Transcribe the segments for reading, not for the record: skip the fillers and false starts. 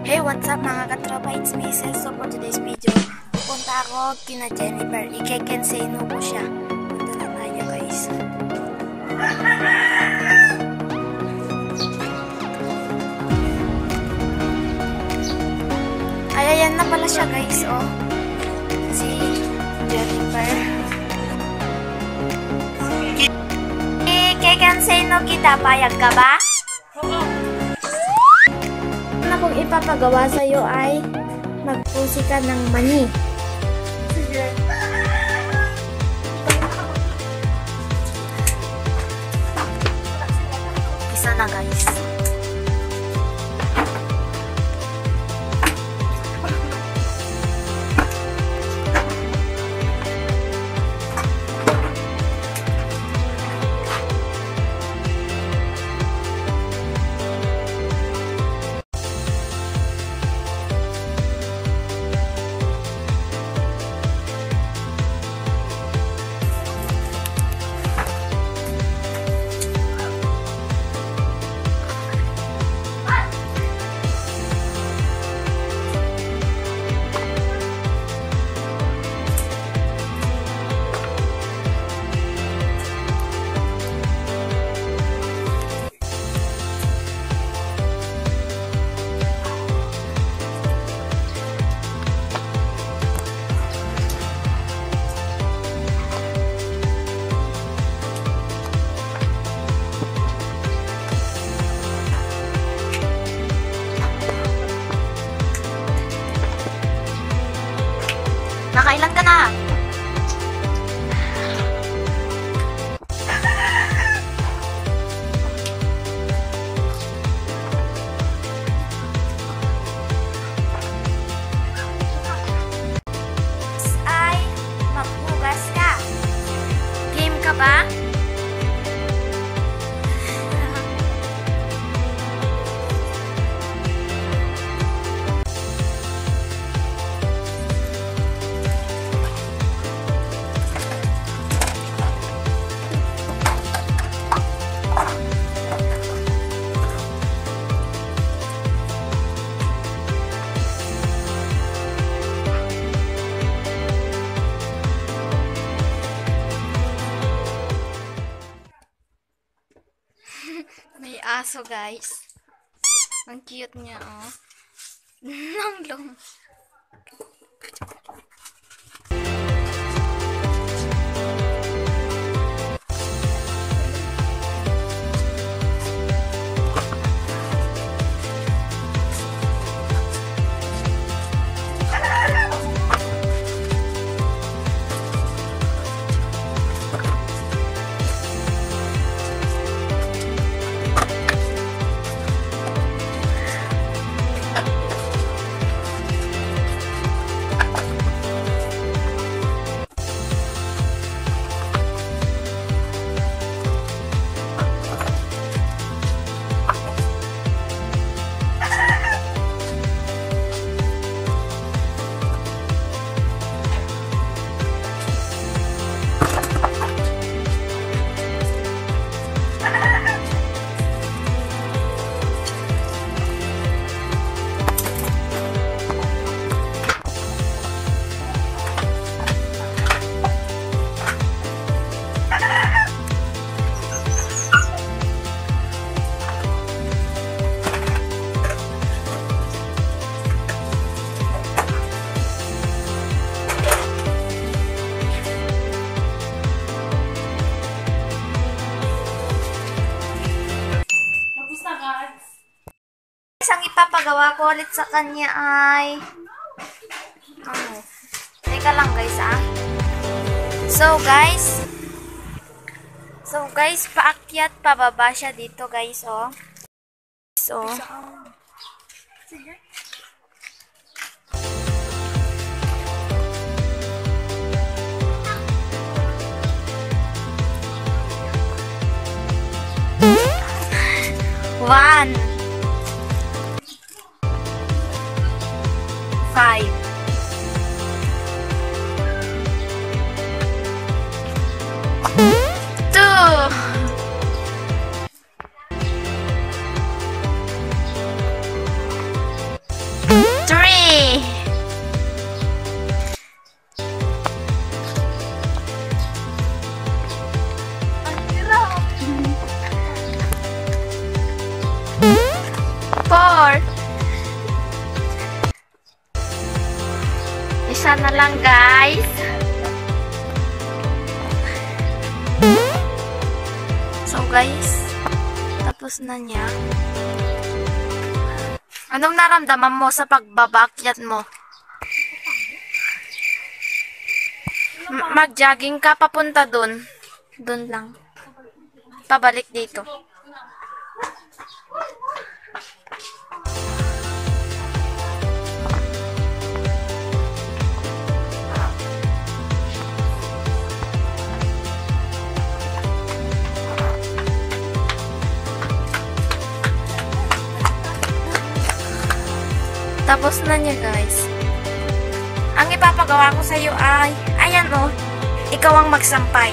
Hey, what's up mga katropa? It's me, Cel. So for today's video, pupunta ako kina Jennifer. I-kensay no ko siya. Punta na tayo, guys. Ay, ayan na pala siya, guys, oh. Si Jennifer. I-kensay no kita, payag ka ba? Na kung ipapagawa sa'yo ay magpusi ka ng mani. Sige. Isa na, guys. Nakailan ka na? Ay, maghugas ka. Game ka ba? May aso, guys. Ang cute niya, oh. Nanglong. Ang ipapagawa ko ulit sa kanya ay teka lang, guys, ah. So guys, paakyat pababa siya dito, guys, oh. So sige. One. 5. 2. 3. Isa na lang, guys. So, guys, tapos na niya. Anong naramdaman mo sa pagbabakyat mo? Mag-jogging ka papunta dun. Dun lang. Pabalik dito. Tapos na niya, guys. Ang ipapagawa ko sa iyo ay, ayan o, ikaw ang magsampay.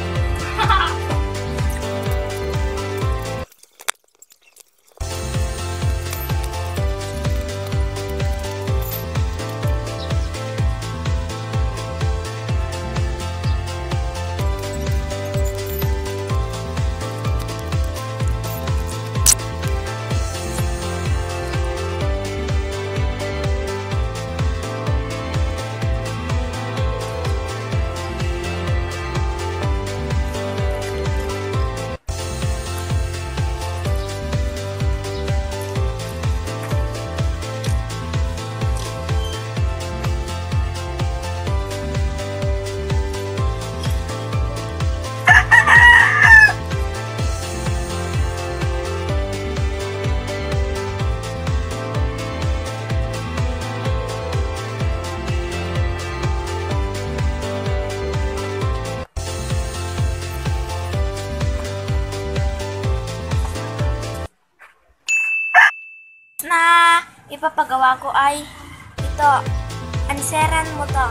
Na ipapagawa ko ay ito. Anseran mo to.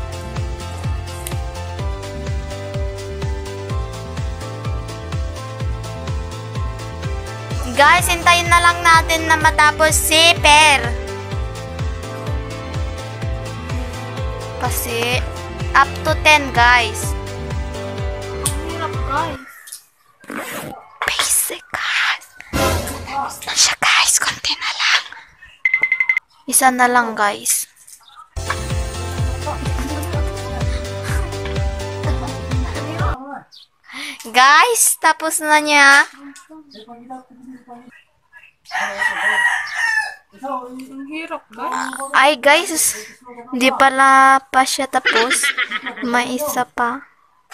Guys, hintayin na lang natin na matapos si Per. Kasi up to 10, guys. Ang hirap, guys. Basic, guys. Tapos na siya, guys. Konti na lang. Isa na lang, guys. Guys, tapos na niya. Ang hirap, guys. Ay, guys. Hindi pala pa siya tapos. May isa pa.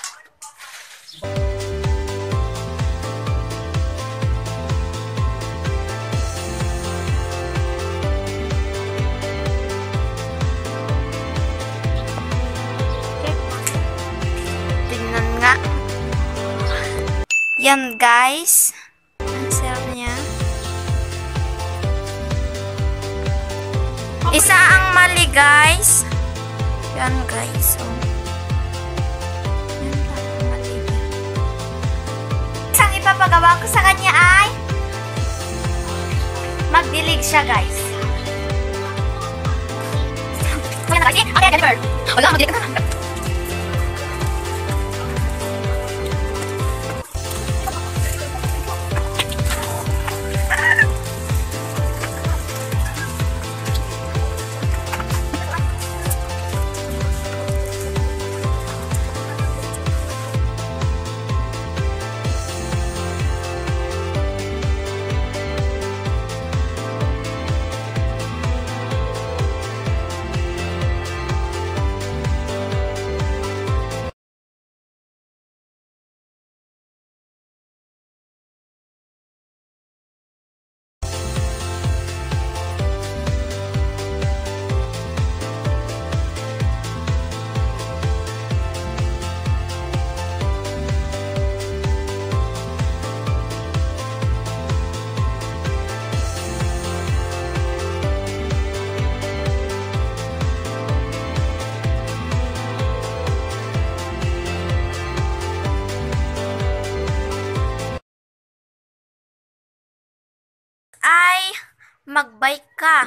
Tingnan nga. Yan, guys. Ang sarap niya. Isa ang mali, guys. Yan, guys. Oh. Yan lang ang mali niya. Isang ipapagawa ko sa kanya ay magdilig siya, guys. Yan na, guys. Okay, Jennifer. Wala, magdilig ka na. Ay, mag-bike ka.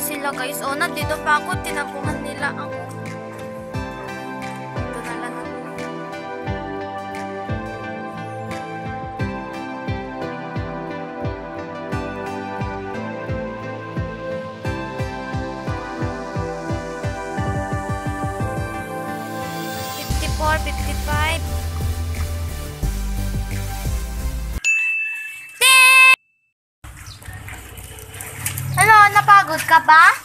sila guys. O, nandito pa ako. Tinaguhan nila ako. Ito na lang ako. $54, $55. Hello, napagod ka ba?